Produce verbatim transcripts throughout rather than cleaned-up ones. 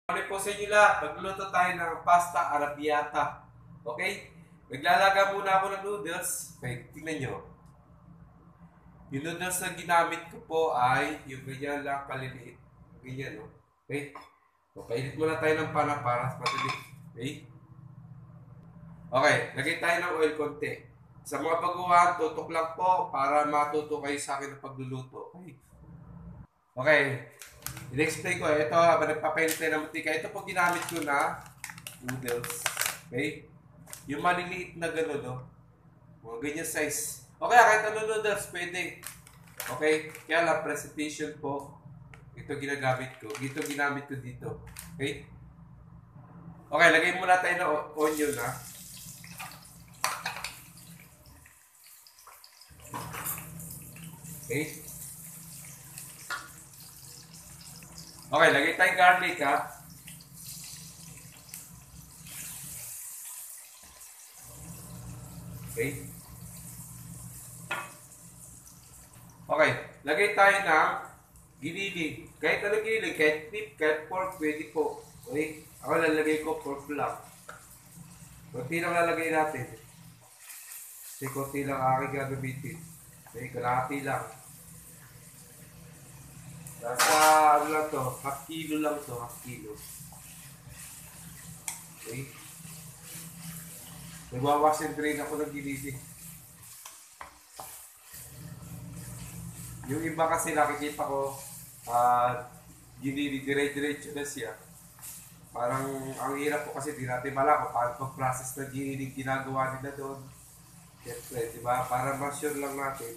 Ano po sa inyo lahat, magluluto tayo ng pasta arrabbiata. Okay? Naglalaga muna ako ng noodles. Okay, tingnan nyo. Yung noodles na ginamit ko po ay yung ganyan lang kaliliit. Ganyan, no? Okay? So, painit muna tayo ng pana para madali. Okay? Okay, lagay tayo ng oil konti. Sa mga baguhan, tutok lang po para matuto kayo sa akin ng pagluluto. Okay? Okay. I-explain ko. Ito, habang nagpapainit tayo ng mantika, ito po ginamit ko na noodles. Okay? Yung maliliit na gano'n, no? Mga ganyan size. Okay, kahit ano noodles, pwede. Okay? Kaya lang, presentation po. Ito ginagamit ko. Ito ginamit ko dito. Okay? Okay, lagay muna tayo ng onion, ha? Okay? Okay, lagay tayong garlic, ha? Okay? Okay, lagay tayo ng giniling. Kahit ano giniling, kahit beef, kahit pork, pwede po. Okay? Ako lalagay ko pork lang. Kunti lang lalagay natin. Kasi kunti lang aking gagamitin. Okay, kalahati lang. Nasa ano lang to, half kilo lang to, half kilo. Okay? Nagwawash and drain ako ng giniling. Yung iba kasi nakikita ko, uh, ginili, dire-diretso na siya. Parang ang hirap po kasi di natin malako paano pag-process na giniling ginagawa nila doon. Siyempre, di ba? Para ma-sure lang natin.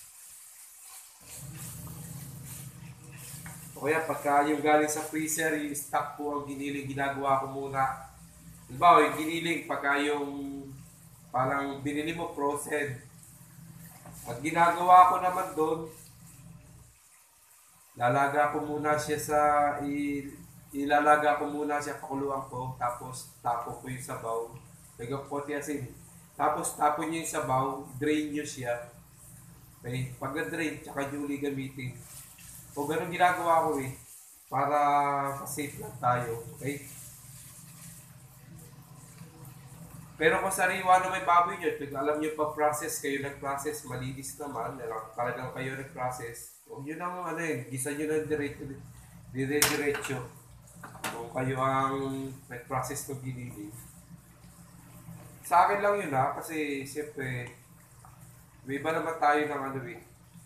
O kaya pagka yung galing sa freezer, yung stock po ang giniling ginagawa ko muna. Diba, yung giniling pagka yung parang binili mo frozen. At ginagawa ko naman doon, lalaga ko muna siya sa i, ilalaga ko muna siya, pakuluan ko, tapos tapo ko yung sabaw, lagyan ko konti asin, tapos tapo nyo yung sabaw, drain nyo siya. Okay? Pag na-drain, tsaka nyo uli gamitin. O ganun ginagawa ko eh, para safe lang tayo. Okay? Pero kung sariwa na may baboy nyo, pag alam nyo pa-process, kayo nag-process, malinis naman, talagang kayo nag-process, huwag nyo nang ano eh, gisa nyo ng diretso, dire-diretso. Kung kayo ang nag-process ng giniling. Sa akin lang yun ha, kasi siyempre, may iba naman tayo ng ano eh.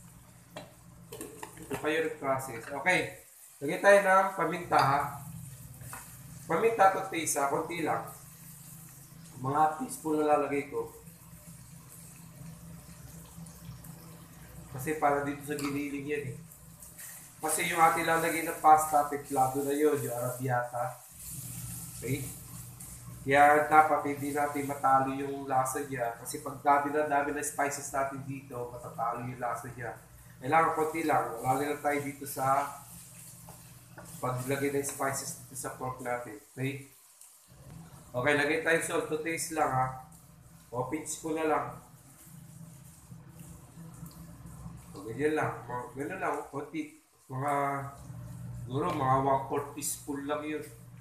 Kung kayo nag-process. Okay, lagyan tayo ng paminta ha. Paminta to taste ha, konti lang. Mga teaspoon na lalagay ko. Kasi para dito sa giniling yan eh. Kasi yung ating lalagay ng pasta, templado na yun, yung arrabbiata. Okay? Kaya dapat hindi natin matalo yung lasa niya. Kasi pag dami na dami na spices natin dito, matatalo yung lasa niya. Kailangan konti lang. Lalo na tayo dito sa paglagay ng spices dito sa pork natin. Okay? Okay, lagay tayo salt to taste lang ha. O, pinch ko na lang. O, ganyan lang. Ganyan lang, konti. Mga, siguro, mga one fourth teaspoon lang yun.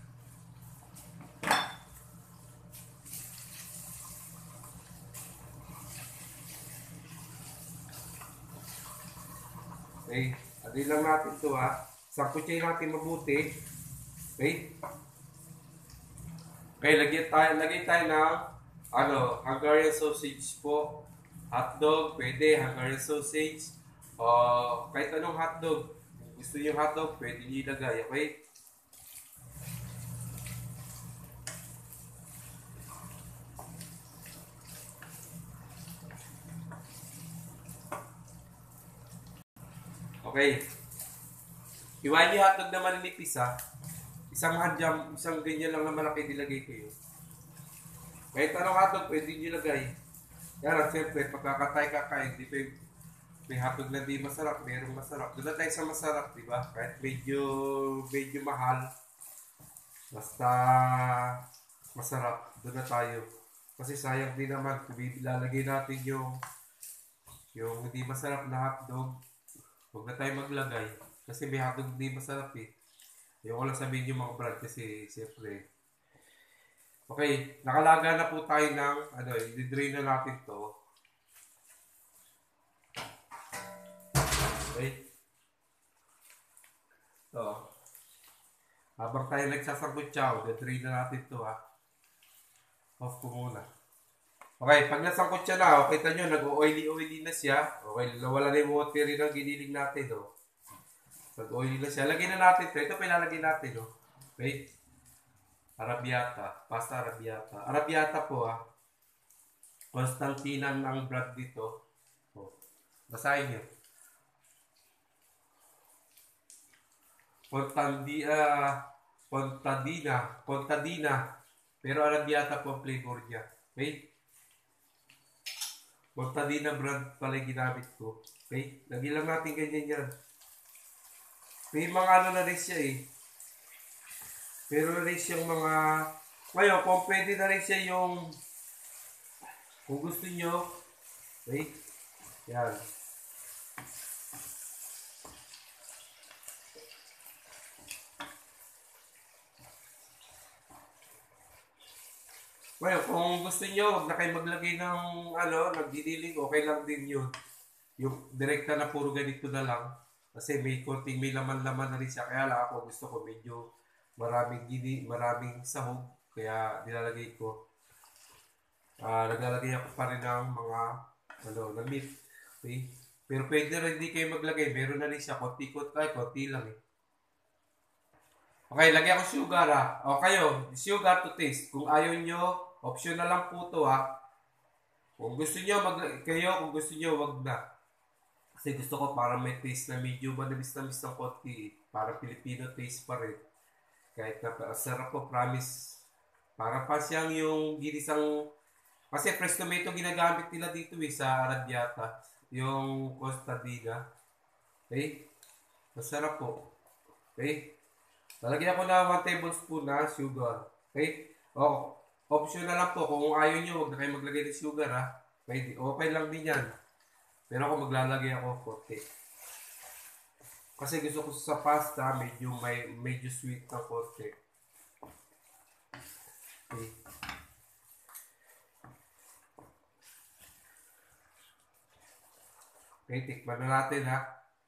Okay, adin lang natin ito ha. Sangkutsay natin mabuti. Okay? Okay, lagyan tayo, lagay tayo ng ano, Hungarian sausage po. Hotdog, pwede, Hungarian sausage. O kahit anong hotdog. Kung gusto niyo hotdog, pwede niyo ilagay. Okay? Okay. Iwain niyo hotdog na malinipis ha. Isang hadyam, isang ganyan lang na malaki nilagay ko yun. Kahit anong hotdog, pwede nyo lagay. Kaya lang, siyempre, pagkakatay kakain, di pa yung may hotdog na di masarap, mayroong masarap. Doon na tayo sa masarap, di ba? Kahit medyo, medyo mahal, basta masarap, doon na tayo. Kasi sayang din naman, kung ilalagay natin yung yung hindi masarap na hotdog, huwag na tayo maglagay. Kasi may hotdog hindi masarap eh. Ayoko lang sabihin yung mga brand kasi siyempre. Okay, nakalaga na po tayo ng, ano, i-drain na natin to. Okay. To. Habang tayo nagsasangkutsaw, i-drain na natin to ha. Off ko muna. Okay, pag nasangkot siya na, kita nyo, nag-oily-oily na siya. Okay, wala na yung water rin ang giniling natin, oh. Nag-oily na siya. Lagyan na natin ito. Ito pinalagay natin, oh. Okay. Arabiata. Pasta Arabiata. Arabiata po, ah. Constantina ang brand dito. Oh. Basahin nyo. Contandina. Uh, Contadina. Contadina. Pero Arabiata po ang flavor niya. Okay. Contadina brand pala yung ginamit ko. Okay. Lagyan lang natin ganyan yan. May mga ano na rin siya eh. Pero na rin siyang mga... Ngayon, kung pwede na rin siya yung... Kung gusto nyo... Wait. Yan. Ngayon, kung gusto nyo, huwag na kayo maglagay ng ano, nagdidiling, okay lang din yun. Yung direkta na puro ganito na lang. Kasi may konting may laman-laman na rin siya. Kaya lang ako gusto ko medyo maraming gini, maraming sahog. Kaya nilalagay ko. Uh, naglalagay ako pa rin ng mga ano, na meat. Okay? Pero pwede rin hindi kayo maglagay. Meron na rin siya. Konti-konti. Ay, konti lang eh. Okay, lagyan ko sugar ha. O kayo, sugar to taste. Kung ayaw nyo, option na lang po to ha. Kung gusto nyo, mag kayo, kung gusto nyo, wag na. Kasi gusto ko parang may taste na medyo manamis-namis ng konti. Parang Filipino taste pa rin. Kahit na sarap ko, promise. Parang pa siyang yung ginisang... Kasi fresh tomato ginagamit nila dito eh, sa Arabiata. Yung Contadina. Okay? Masarap po. Okay? Lalagyan ko na one tablespoon na sugar. Okay? O, option na lang po. Kung ayaw nyo, huwag na kayo maglagay ng sugar ha. Okay, okay lang din yan. Pero ako maglalagay ako konti. Kasi gusto ko sa pasta, medyo may medyo sweet na konti. Okay. Okay, tikman na natin ha.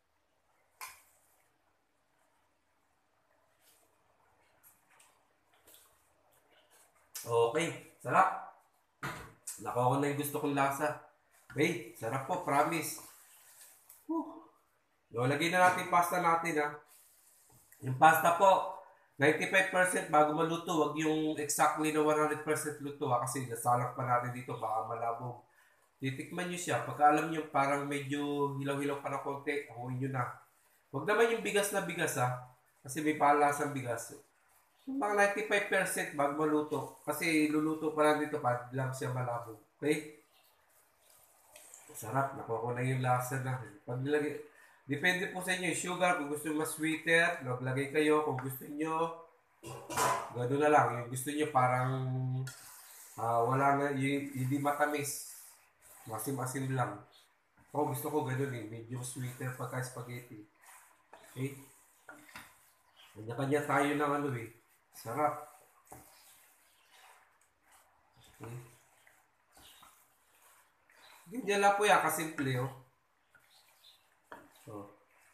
Okay, sarap. Nakuha ko na yung gusto kong lasa. Okay, sarap po, promise. Whew. Lagay na natin pasta natin ha. Yung pasta po, ninety-five percent bago maluto. Wag yung exactly na one hundred percent luto ha. Kasi nasalak pa natin dito, baka malabog. Titikman nyo siya. Pagka alam nyo parang medyo hilaw-hilaw pa na konti, ahuin nyo na. Huwag naman yung bigas na bigas ha. Kasi may palasang bigas. Yung mga ninety-five percent bago maluto. Kasi luluto pa lang dito pa lang siya malabog. Okay? Sarap. Nakuha ko na yung lasa na. Pag nilagay, depende po sa inyo. Sugar, kung gusto nyo mas sweeter, maglagay kayo. Kung gusto nyo, gano'n na lang. Yung gusto nyo parang uh, wala na, yung, hindi matamis. Masim-asim lang. Ako gusto ko gano'n eh. Medyo sweeter pagka spaghetti. Okay? Kanya-kanya tayo ng ano eh. Sarap. Okay. Ganyan lang po yan. Kasimple oh. So.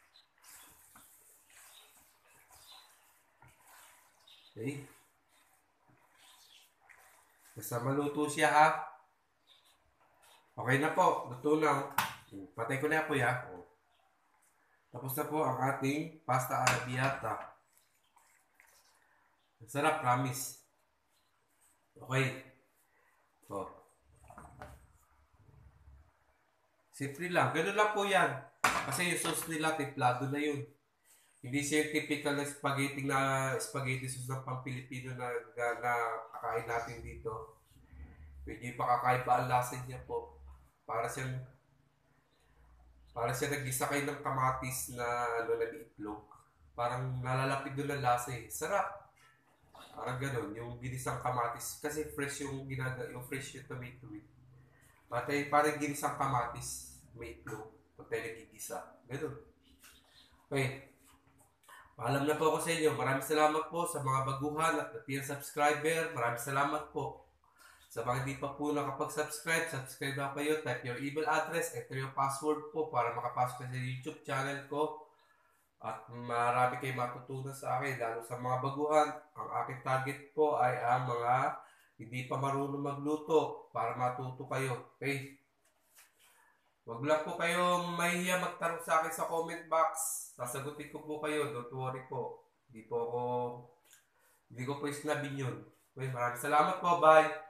Okay. Basta maluto siya ha. Okay na po. Luto na. Patay ko na po ya. Tapos na po ang ating pasta Arabiata. Sarap, promise. Okay. So. Simple lang. Ganun lang po yan. Kasi yung sauce nila, templado na yun. Hindi siya yung typical na spaghetti na spaghetti sauce ng pang-Pilipino na, na, na kakain natin dito. Medyo yung pakakaiba ang lasa niya po. Para siyang para siya nag-isa kayo ng kamatis na ano na itlog. Parang nalalapit doon ang lasa eh. Sarap. Parang gano'n, yung ginisang kamatis. Kasi fresh yung ginaga, yung fresh yung tomato eh. Patay, parang ginisang kamatis, may itlog. Patay nagigisa. Gano'n. Okay. Paalam na po ako sa inyo. Maraming salamat po sa mga baguhan at dating subscriber. Maraming salamat po. Sa mga hindi pa po nakapag-subscribe, subscribe na kayo. Type your email address. Enter yung password po para makapasok kayo sa YouTube channel ko. At marami kayong matutunan sa akin, lalo sa mga baguhan. Ang aking target po ay ang mga hindi pa marunong magluto para matuto kayo. Okay? Huwag lang po kayong mahihiya magtanong sa akin sa comment box. Sasagutin ko po kayo. Don't worry po. Hindi po ako, hindi ko po isnabin yun. Okay, maraming salamat po. Bye!